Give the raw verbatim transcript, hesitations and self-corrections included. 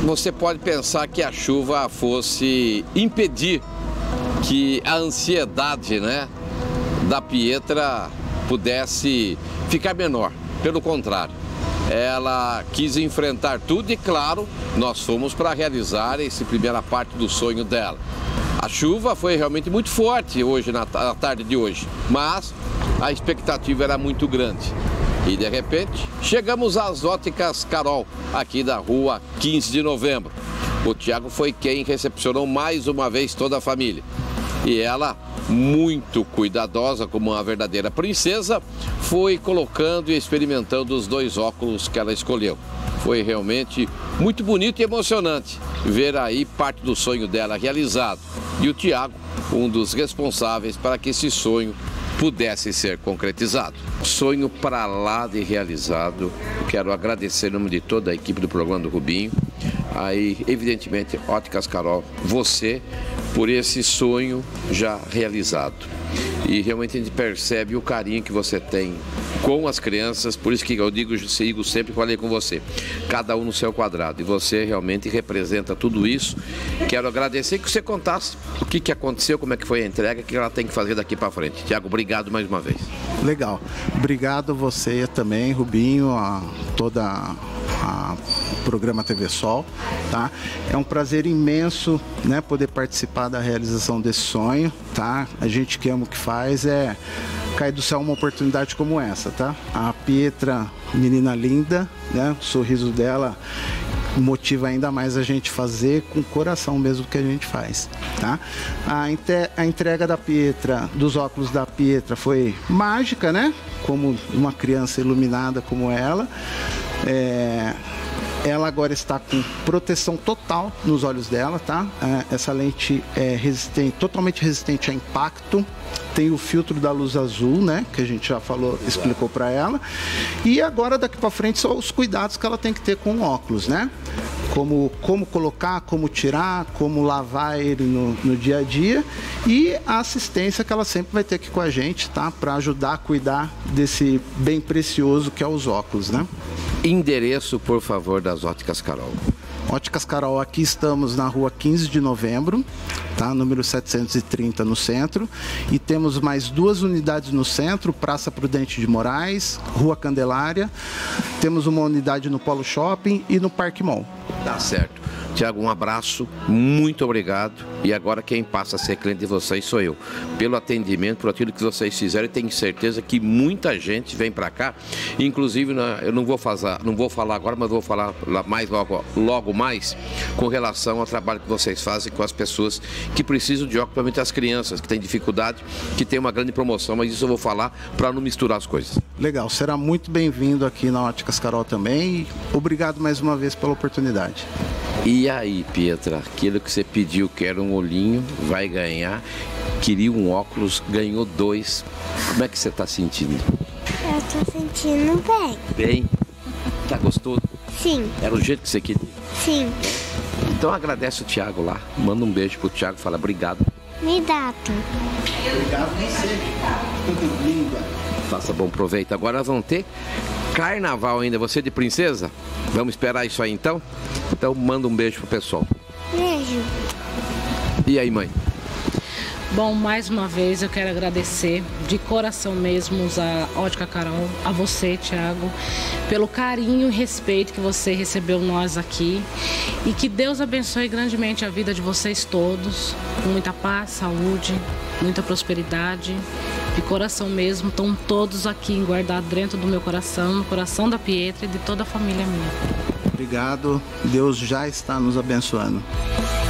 você pode pensar que a chuva fosse impedir que a ansiedade, né, da Pietra pudesse ficar menor. Pelo contrário, ela quis enfrentar tudo e, claro, nós fomos para realizar essa primeira parte do sonho dela. A chuva foi realmente muito forte hoje, na tarde de hoje, mas a expectativa era muito grande. E, de repente, chegamos às Óticas Carol, aqui da rua quinze de novembro. O Tiago foi quem recepcionou mais uma vez toda a família. E ela, muito cuidadosa, como uma verdadeira princesa, foi colocando e experimentando os dois óculos que ela escolheu. Foi realmente muito bonito e emocionante ver aí parte do sonho dela realizado. E o Tiago, um dos responsáveis para que esse sonho pudesse ser concretizado. Sonho para lá de realizado. Quero agradecer em nome de toda a equipe do programa do Rubinho. Aí, evidentemente, Óticas Carol, você, por esse sonho já realizado. E realmente a gente percebe o carinho que você tem com as crianças, por isso que eu digo, sigo sempre, falei com você, cada um no seu quadrado, e você realmente representa tudo isso. Quero agradecer que você contasse o que, que aconteceu, como é que foi a entrega, o que ela tem que fazer daqui para frente. Tiago, obrigado mais uma vez. Legal, obrigado a você também, Rubinho, a toda a programa T V Sol, tá? É um prazer imenso, né, poder participar da realização desse sonho, tá? A gente que ama o que faz, é cair do céu uma oportunidade como essa, tá? A Pietra, menina linda, né? O sorriso dela motiva ainda mais a gente fazer com o coração mesmo que a gente faz, tá? A, a entrega da Pietra, dos óculos da Pietra foi mágica, né? Como uma criança iluminada como ela. É... Ela agora está com proteção total nos olhos dela, tá? Essa lente é resistente, totalmente resistente a impacto. Tem o filtro da luz azul, né? Que a gente já falou, explicou para ela. E agora, daqui para frente, são os cuidados que ela tem que ter com o óculos, né? Como, como colocar, como tirar, como lavar ele no, no dia a dia. E a assistência que ela sempre vai ter aqui com a gente, tá? Para ajudar a cuidar desse bem precioso que é os óculos, né? Endereço, por favor, das Óticas Carol. Óticas Carol, aqui estamos na rua quinze de novembro, tá? Número setecentos e trinta no centro. E temos mais duas unidades no centro, Praça Prudente de Moraes, Rua Candelária. Temos uma unidade no Polo Shopping e no Parque Mall. Tá certo. Tiago, um abraço, muito obrigado. E agora quem passa a ser cliente de vocês sou eu. Pelo atendimento, por aquilo que vocês fizeram, eu tenho certeza que muita gente vem para cá. Inclusive, eu não vou, fazer, não vou falar agora, mas vou falar mais logo, logo mais com relação ao trabalho que vocês fazem com as pessoas que precisam de óculos, principalmente as crianças que têm dificuldade, que tem uma grande promoção, mas isso eu vou falar para não misturar as coisas. Legal, será muito bem-vindo aqui na Óticas Carol também. E obrigado mais uma vez pela oportunidade. E aí, Pietra, aquilo que você pediu, que era um olhinho, vai ganhar. Queria um óculos, ganhou dois. Como é que você está sentindo? Eu estou sentindo bem. Bem? Tá gostoso? Sim. Era o jeito que você queria? Sim. Então agradece o Tiago lá. Manda um beijo pro Tiago, fala obrigado. Me data. Obrigado a você. Linda. Faça bom proveito. Agora vão ter carnaval ainda. Você de princesa? Vamos esperar isso aí então? Então manda um beijo pro pessoal. Beijo. E aí, mãe? Bom, mais uma vez eu quero agradecer de coração mesmo a Ótica Carol, a você, Tiago, pelo carinho e respeito que você recebeu nós aqui. E que Deus abençoe grandemente a vida de vocês todos, com muita paz, saúde, muita prosperidade. De coração mesmo, estão todos aqui guardados dentro do meu coração, no coração da Pietra e de toda a família minha. Obrigado, Deus já está nos abençoando.